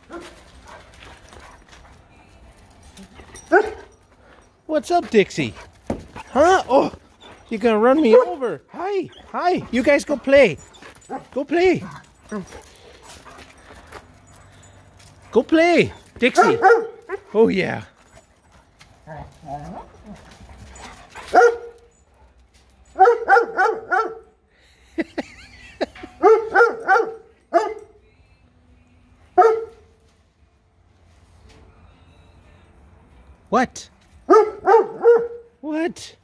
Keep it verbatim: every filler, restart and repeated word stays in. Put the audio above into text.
What's up, Dixie? Huh? Oh, you're gonna run me over. Hi, hi. You guys go play. Go play. Go play, Dixie. Oh, yeah. What? What?